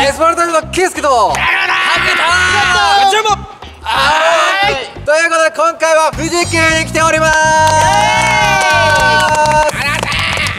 エスパルタのケイスケとハゲターということで今回は富士急に来ております。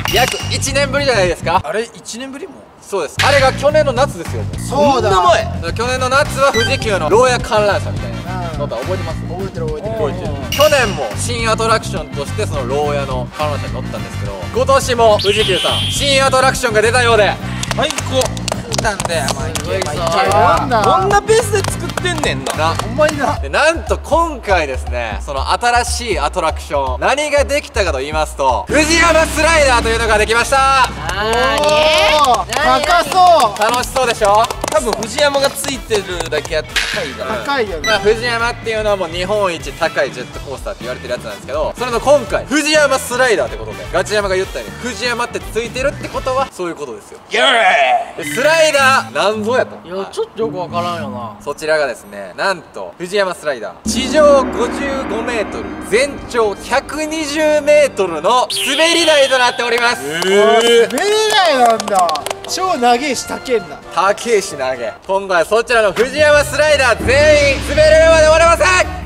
約1年ぶりじゃないですか。 あれ1年ぶりも。 そうです。あれが去年の夏ですよ。 そうだ。 去年の夏は富士急の牢屋観覧車みたいなの覚えてます？ 覚えてる。 去年も新アトラクションとしてその牢屋の観覧車に乗ったんですけど、今年も富士急さん新アトラクションが出たようで最高なんだよ。 こんなペースで作ってんねんな。 ほんまにな。 でなんと今回ですね、その新しいアトラクション何ができたかと言いますと、富士山スライダーというのができました。 高そう。 楽しそうでしょ。 多分藤山がついてるだけあって高いから。 高いよね。 まあ富士山っていうのはもう日本一高いジェットコースターって言われてるやつなんですけど、それの今回富士山スライダーってことで、ガチ山が言ったように富士山ってついてるってことはそういうことですよ。 イエーイ。 でスライダー何ぞやと。 いやちょっとよくわからんよな。 そちらがですね、なんと富士山スライダー地上55メートル全長120メートルの滑り台となっております。 滑り台なんだ。超長いし高えんだ。 高えし投げ。今回はそちらの富士山スライダー全員滑れるまで終われません。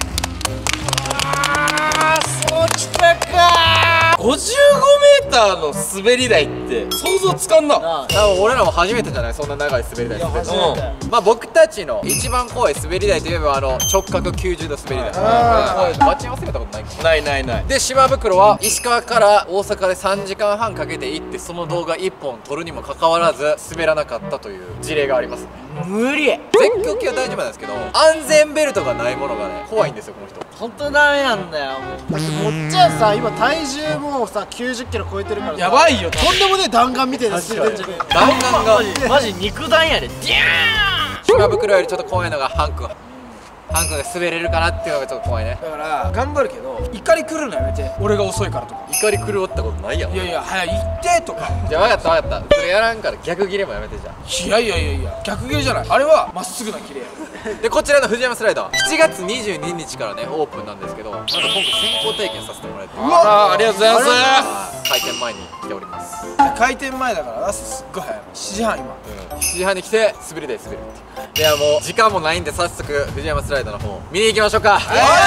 そうきたかー。55メーターの滑り台って想像つかんな。 多分俺らも初めてじゃない、そんな長い滑り台滑るの。まあ僕たちの一番怖い滑り台といえば直角90度滑り台。バチ忘れたことないかも。 ないで島袋は石川から大阪で3時間半かけて行ってその動画1本撮るにもかかわらず滑らなかったという事例がありますね。 無理。 絶叫系は大丈夫なんですけど、安全ベルトがないものがね怖いんですよこの人。 本当ダメなんだよ。 もっちゃんさ、今体重もさ90キロ超えてるからさ、 やばいよ。 とんでもねえ弾丸みたいなスピードでんじゃねえ。 弾丸がマジ肉弾やで。ディャ島袋よりちょっと怖いのがハン君が滑れるかなっていうのがちょっと怖いね。 だから頑張るけど怒り来るのやめて。俺が遅いからとか。 怒り狂ったことないやん。 いや早い行ってとか。 じゃあ分かったそれやらんから逆ギレもやめて。じゃあいや逆切れじゃない。あれはまっすぐな切れや。 でこちらの富士山スライダー7月22日からねオープンなんですけど、なんと今回先行体験させてもらえて、 ありがとうございます。 開店前に来ております。 開店前だから朝すっごい早い。7時半今。 7時半に来て滑り台滑るっていう。ではもう時間もないんで早速富士山スライダーの方見に行きましょうか。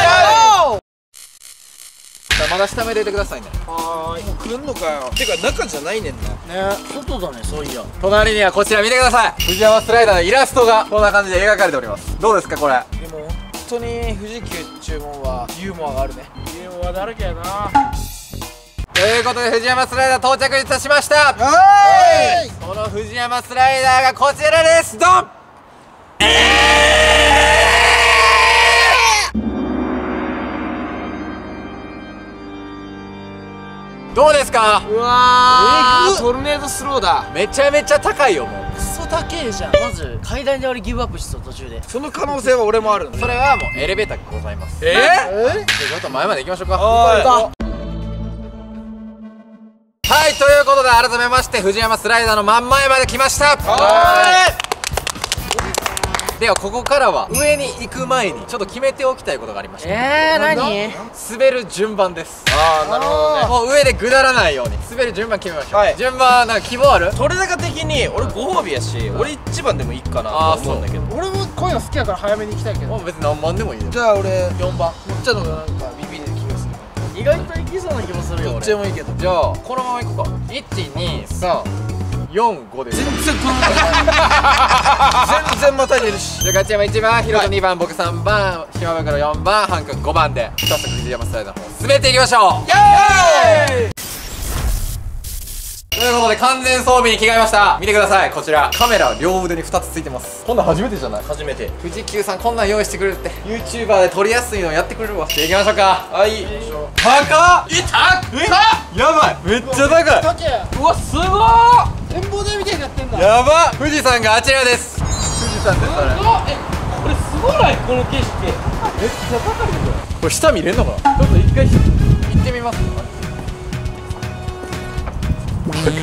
まだ下目でいてくださいね。 もう来んのかよ。てか中じゃないねんな。 ね、外だね、そういや。 隣にはこちら見てください。富士山スライダーのイラストがこんな感じで描かれております。どうですかこれ。 でも本当に富士急注文はユーモアがあるね。 ユーモアだらけやな。 ということで富士山スライダー到着いたしました。この富士山スライダーがこちらです。ドン。どうですか。 うわー、トルネードスローだ。 めちゃめちゃ高いよ。もうクソ高えじゃん。 まず階段で俺ギブアップしそう途中で。 その可能性は俺もあるんだ。 それはもうエレベーターがございます。じゃあちょっと前まで行きましょうか。はい、ということで改めまして富士山スライダーの真ん前まで来ました。ではここからは上に行く前にちょっと決めておきたいことがありまして、 何？ 滑る順番です。 なるほどね。 もう上でぐだらないように滑る順番決めましょう。順番なんか希望ある？ 取れ高的に俺ご褒美やし、俺一番でもいいかなと思うんだけど。 俺もこういうの好きだから早めに行きたいけど。 もう別に何番でもいいよ。 じゃあ俺4番。もっちゃんのがなんかビビる気がする。 意外といきそうな気もするよ。 どっちでもいいけど。 じゃあこのまま行こうか。12345で全然この全然またいでるし。 じゃあガチ山1番、ヒロト2番、僕3番、島袋4番、ハン君5番で早速富士山スライダーの方滑っていきましょう。イエーイということで完全装備に着替えました。見てください、こちらカメラ両腕に2つついてます。こんなん初めてじゃない？初めて。富士急さんこんなん用意してくれるって。 YouTuber で撮りやすいのやってくれるわ。じゃあ行きましょうか。はい、高っ。やばい、めっちゃ高い。 うわすごー。 展望台みたいになってんだ。 やばっ。富士山があちらです。富士山です。あれこれすごないこの景色。めっちゃ高いよこれ下見れんのかな。ちょっと一回行ってみます。めちゃめち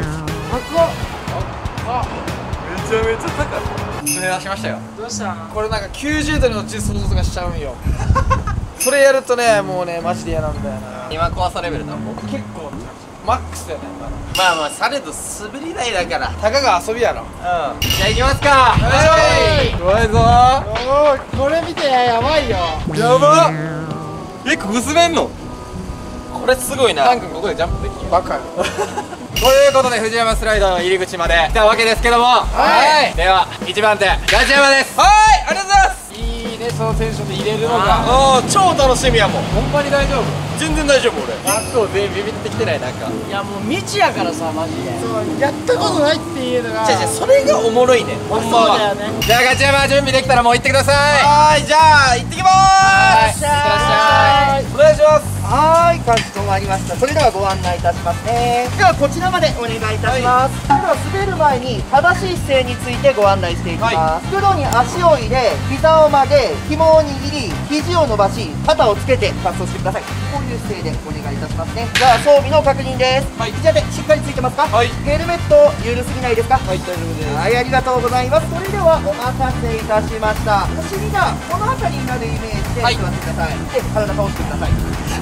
ゃ高い。それ出しましたよ。 どうした？ これなんか90度に落ちる想像がしちゃうんよ。それやるとねもうねマジで嫌なんだよな。 今怖さレベルなんぼ？ 結構マックスやね今の。まあまあされど滑り台だからたかが遊びやろ。 じゃあ行きますか。怖いぞおーこれ見てやばいよ。 やばっ。ここ滑んの？ これすごいな。 ハン君ここでジャンプできん。 バカ。 ということで藤山スライダーの入り口まで来たわけですけども、はいでは1番手ガチ山です。 はいありがとうございます。 いいね、そのテンションで入れるのが。 ああ超楽しみやもん。 ほんまに大丈夫？ 全然大丈夫俺。 結構全員ビビってきてない？なんかいやもう未知やからさマジで。 そうやったことないっていうのが。 じゃそれがおもろいねほんまは。 そうだよね。 じゃあガチ山準備できたらもう行ってください。 はーいじゃあ行ってきまーす。 いってらっしゃい。 お願いします。 はーい、完走終わりました。それではご案内いたしますね。ではこちらまでお願いいたします。では滑る前に正しい姿勢についてご案内していきます。袋に足を入れ、膝を曲げ、紐を握り、肘を伸ばし、肩をつけて滑走してください。こういう姿勢でお願いいたしますね。じゃあ装備の確認です。はい、膝でしっかりついてますか？はい。ヘルメット緩すぎないですか？はい、大丈夫です。はい、ありがとうございます。それではお待たせいたしました。お尻がこの辺りになるイメージで座ってください。で、体倒してください。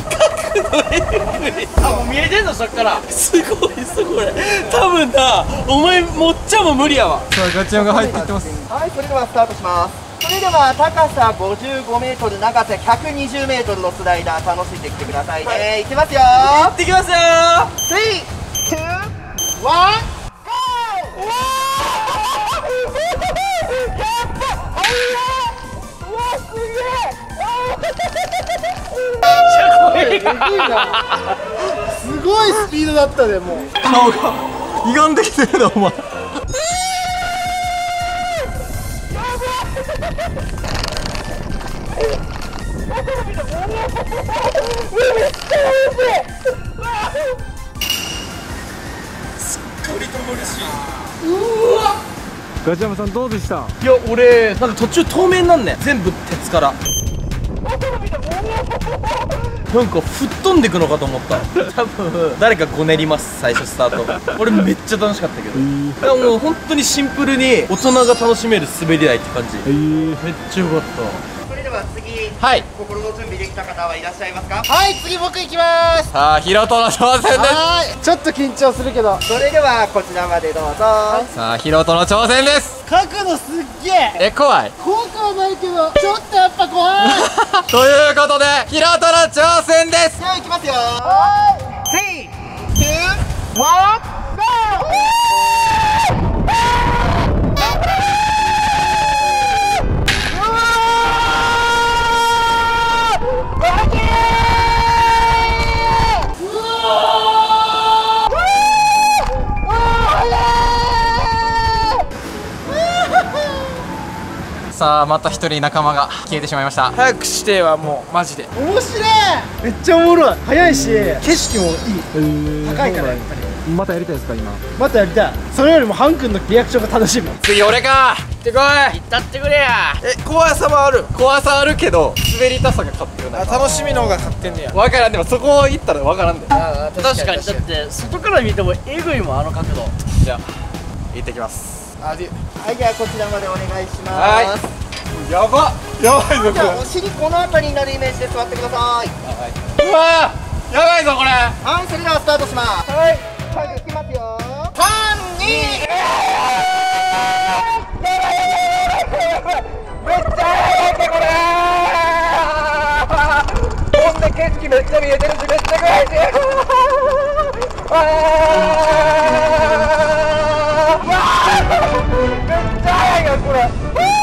あもう見えてんのそっから。 すごいっすこれ。多分なお前もっちゃんも無理やわ。 さあガチ山が入っていってます。 はい、それではスタートします。それでは高さ55メートル、長さ120メートルのスライダー楽しんできてくださいね。いきますよ。 行ってきますよー。 3、2、1、ゴすごいスピードだったでもう。 顔が歪んできてるなお前。ガチ山さんどうでした？ いや俺なんか途中透明になんねん全部鉄から。なんか吹っ飛んでくのかと思った。多分誰かごねります最初スタート。俺めっちゃ楽しかったけど、いやもう本当にシンプルに大人が楽しめる滑り台って感じ。めっちゃよかった。 それでは次、 はい心の準備できた方はいらっしゃいますか？ はい、次僕行きます。 さあヒロトの挑戦です。 はーい、ちょっと緊張するけど。 それではこちらまでどうぞ。 さあヒロトの挑戦です。 角度すっげえ。 怖い効果はないけど、ちょっとやっぱ怖い。 ということでヒロトの挑戦です。 ではいきますよ。3、2、1、 さあまた一人仲間が消えてしまいました。 早くしてはもうマジで。 面白い。めっちゃおもろい。早いし、景色もいい。高いからやっぱり。 またやりたいですか今？ またやりたい。それよりもハン君のリアクションが楽しみ。 次俺か。行ってこい。 行ったってくれや。 怖さもある。 怖さあるけど滑りたさが勝ってるな。 楽しみの方が勝ってんねや。 分からん。でもそこ行ったら分からんで。 確かにだって外から見てもえぐいもんあの角度。 じゃあ行ってきます。 あで、 はい、じゃあこちらまでお願いします。 はいやばやばいぞこれ。 じゃあお尻この辺りになるイメージで座ってください。 うわーやばいぞこれ。 はい、それではスタートします。はい、はい、いきますよ。3、2、めっちゃ速いってこれ。ほんで景色めっちゃ見えてるしめっちゃ怖いし。めっちゃ速いよこれ。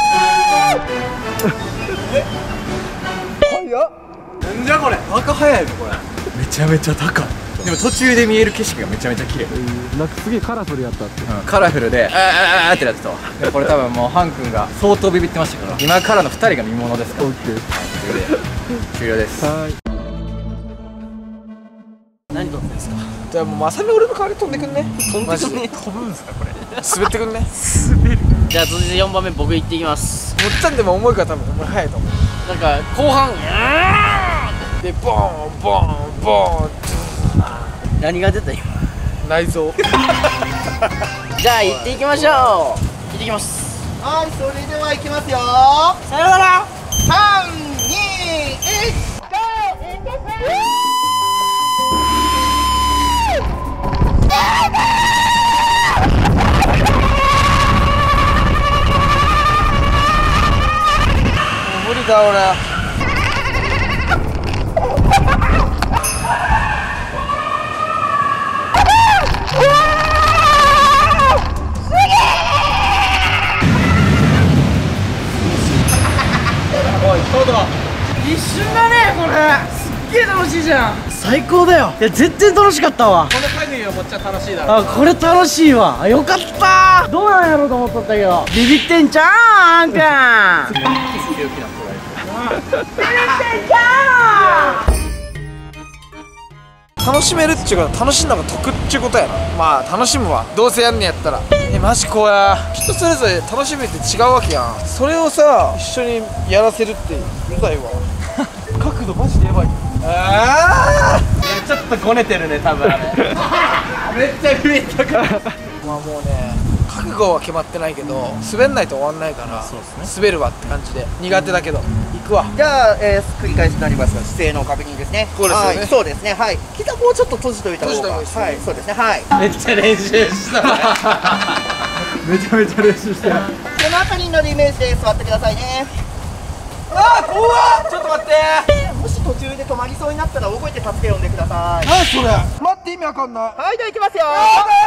なんじゃこれ。バカ早いぞこれ。めちゃめちゃ高い。でも途中で見える景色がめちゃめちゃ綺麗。 なんかすげえカラフルやったって。 カラフルであーってなってたわ。でこれ多分もうハン君が相当ビビってましたから、今からの2人が見ものですから。 オッケー。 ということで終了です。 はい。 何撮ってんですか？ じゃあもうまさみ俺の代わり飛んでくんね。飛んでくんね。 飛ぶんすかこれ。 滑ってくんね。 じゃあ続いて4番目僕行ってきます。 もっちゃんでも重いから多分お前早いと思う。 なんか後半でボーンボーンボーン何が出た今。 内臓。 じゃあ行っていきましょう。行ってきます。 はい、それでは行きますよ。 さよなら。 3、2、1、ゴー。 無理だ俺。おいトド、 一瞬だねこれ。すっげえ楽しいじゃん。最高だよ。いや全然楽しかったわ。 この類を持っちゃ楽しいだろ。 あ、これ楽しいわ。よかった。どうなんやろうと思っとったけど、ビビってんちゃうんあんかん。 楽しめるっちゅうか楽しんだのが得っちゅうことやな。まあ楽しむわ、どうせやんねやったら。マジこうや、人それぞれ楽しみって違うわけやん。それをさ一緒にやらせるってうざいわ。角度マジでやばい。あちょっとごねてるね多分あれ。めっちゃビビったから。 まあもうね、覚悟は決まってないけど滑んないと終わんないから、滑るわって感じで苦手だけど行くわ。 じゃあ、繰り返しになりますが姿勢の確認ですね。 こうですよね。 はい、そうですね。はい、膝もうちょっと閉じといた方が。はい、そうですね。はい。 めっちゃ練習したね。 めちゃめちゃ練習してる。 この辺りに乗るイメージで座ってくださいね。 あー怖っ。ちょっと待って。 もし途中で止まりそうになったら動いて助け呼んでください。 何それ、待って意味わかんない。 はい、じゃあ行きますよ。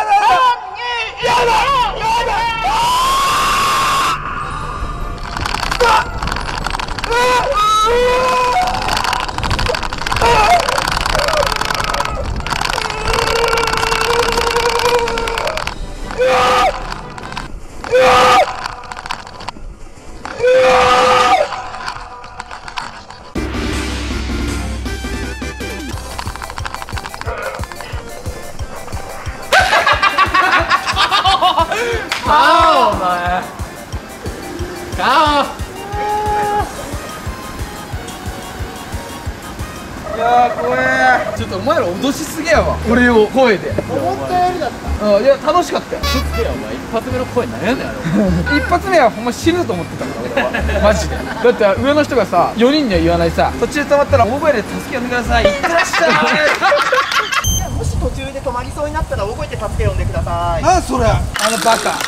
いやー怖え。ちょっとお前ら脅しすぎやわ、俺を声で。 思ったよりだった。 うん、いや楽しかったよ。 嘘つけよお前、一発目の声何やねんあれ。 一発目はほんま死ぬと思ってたから俺は。マジで。だって上の人がさ、4人には言わないさ、途中で止まったら大声で助け呼んでください、いってらっしゃい。 もし途中で止まりそうになったら動いて助け呼んでください。 何それ、 あのバカ。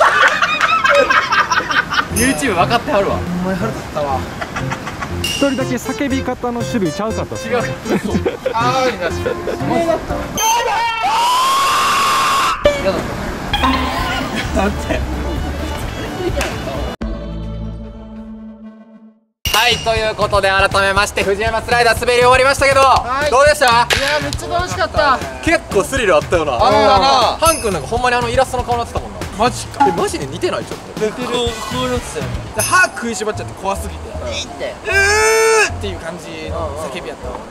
YouTube 分かってはるわ。 お前腹立ったわ。 一人だけ叫び方の種類ちゃうかった。 違う。 あーになし。 はい、ということで改めまして藤山スライダー滑り終わりましたけど、どうでした？ いやめっちゃ楽しかった。 結構スリルあったよな。 あったな。 ハン君なんかほんまにイラストの顔になってたもんな。 マジか。 マジで似てない？ちょっとこうなってたよね。歯食いしばっちゃって怖すぎて、 いいってっていう感じの叫びやったわ。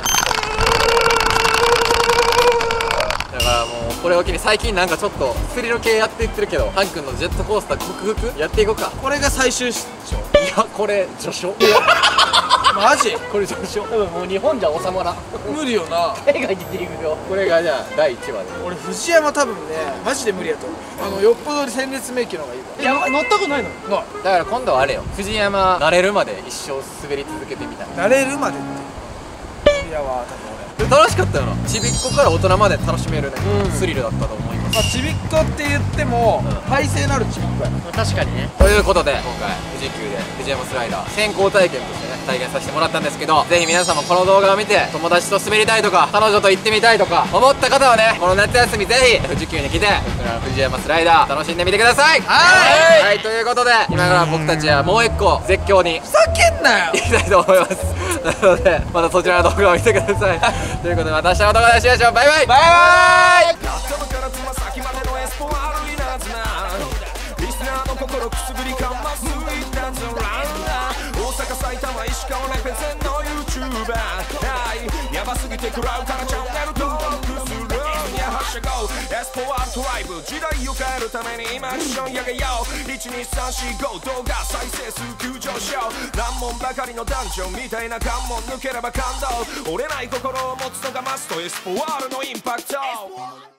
だからもうこれを機に最近なんかちょっとスリル系やっていってるけど、ハン君のジェットコースター克服やっていこうか。 これが最終出張。 いやこれ序章。 マジこれ序章。 多分もう日本じゃ収まらん。 無理よな。 海外で出ていくよ。 これがじゃあ第1話で。 俺藤山多分ねマジで無理やと思う。よっぽど戦列迷宮の方がいいわ。 いや乗ったことないの。 なだから今度はあれよ、藤山慣れるまで一生滑り続けてみたい。 慣れるまでっていやわ多分俺。 楽しかったよな。ちびっこから大人まで楽しめるね、スリルだったと思います。 まあちびっこって言っても耐性のあるちびっこやな。 確かにね。 ということで今回富士急で藤山スライダー先行体験としてね体験させてもらったんですけど、ぜひ皆さんもこの動画を見て友達と滑りたいとか彼女と行ってみたいとか思った方はね、この夏休みぜひ富士急に来て僕らの藤山スライダー楽しんでみてください。はい、ということで今から僕たちはもう一個絶叫にふざけんなよ。 行きたいと思います。なのでまたそちらの動画を見てください。ということでまた明日の動画でお会いしましょう。バイバイバイバイ。 頭からつま先までのエスポアリーナズナリスナーの心くすぐりかますイッタンズランナー大阪埼玉石川レペゼンの YouTuber はいヤバすぎて食らうからチャンネル登録するにゃ発射ゴーエスポアートライブ時代を変えるために今一緒にやげよう12345動画再生数急上昇難問ばかりのダンジョンみたいな関門抜ければ感動折れない心を持つのがマストエスポアールのインパクト